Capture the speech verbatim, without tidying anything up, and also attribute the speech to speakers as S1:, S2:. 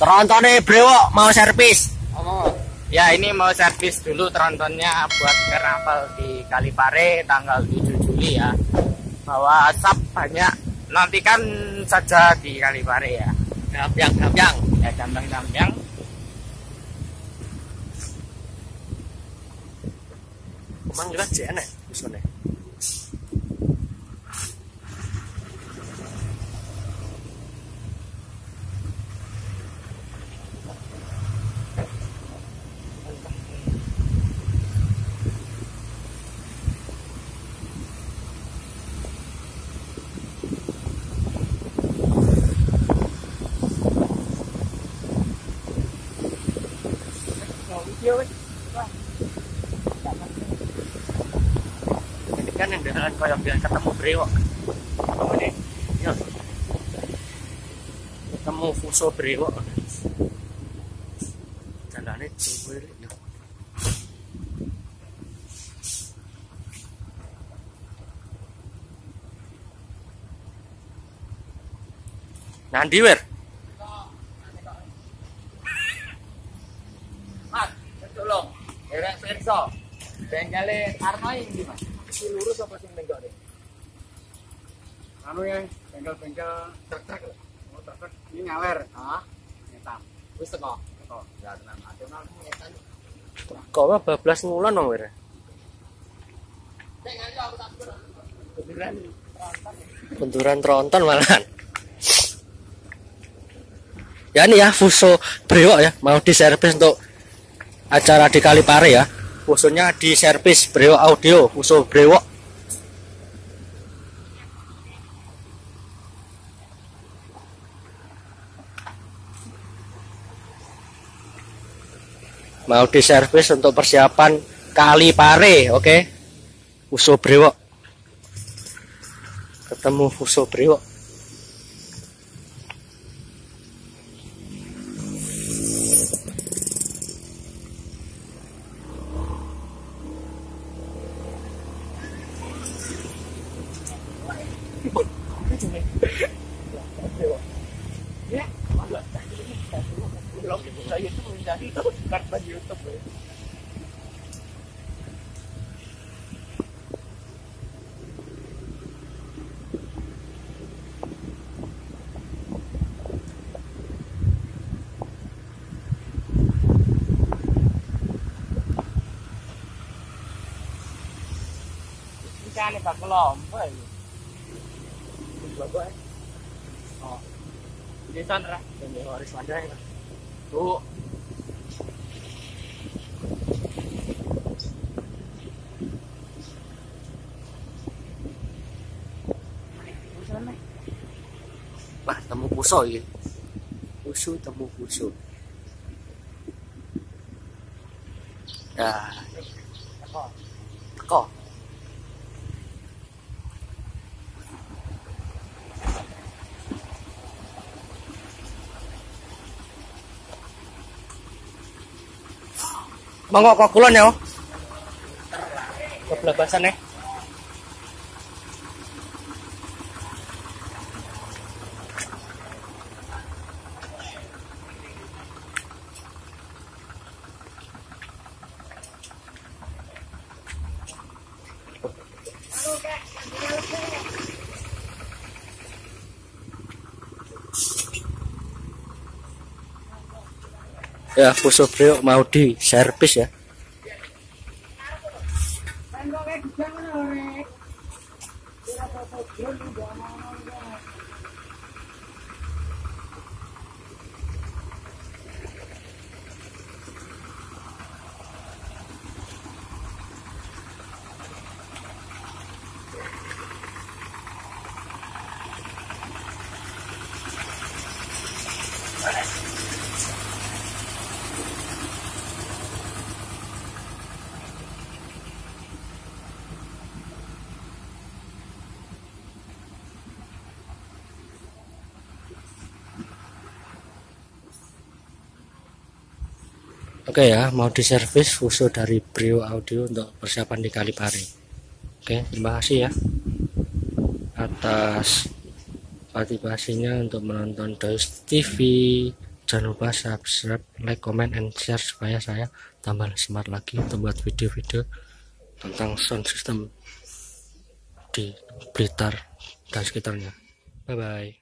S1: Trontonnya brewok mau servis.
S2: Oh, ya ini mau servis dulu trontonnya buat karnaval di Kalipare tanggal tujuh Juli ya. Bawa asap banyak, nantikan saja di Kalipare ya.
S1: Gampang, gampang.
S2: Ya gampang-gampang.
S1: Kemang juga jenek misalnya. Ini kan yang dengan koyok bilang ketemu brewok. Oh ini, ya. Ketemu fuso brewok. Jalannya jauh ya. Nanti wer.
S2: Tolong, derek perso. Bengkale Arno ini Mas. Si lurus apa sing menggok nih?
S3: Anu ya, bengkel-bengkel truk-truk. Oh, truk ini nyawer.
S2: Hah?
S3: Nyetam.
S2: Wis teko.
S3: Teko.
S2: Ya tenan nasional ngetan.
S1: Kok apa bablas ngulan dong wer.
S2: Sing ayo aku tak beneran.
S1: Benturan tronton malahan. Ya ini ya fuso brewok ya, mau diservis untuk acara di Kalipare ya. Fusonya diservis brewok audio, fuso brewok. Mau diservis untuk persiapan Kalipare, oke? Okay? Fuso brewok. Ketemu fuso brewok.
S2: Ya, malah belum saya itu mencari itu karena YouTube ya. Ikan ini bakal lomba ya. Bapak. Oh. Di sana, ini harus ada ya. Tuh.
S1: Wah, temu puso ya. Puso temu puso. Ya. Teko. Monggo kok kulon ya. Kebelabasan nih. Ya, fuso brewok mau di servis ya. Oke ya, mau diservis fuso dari Brio Audio untuk persiapan di Kalipare. Oke, terima kasih ya atas partisipasinya untuk menonton Dois T V. Jangan lupa subscribe, like, comment, and share supaya saya tambah semangat lagi untuk buat video-video tentang sound system di Blitar dan sekitarnya. Bye bye.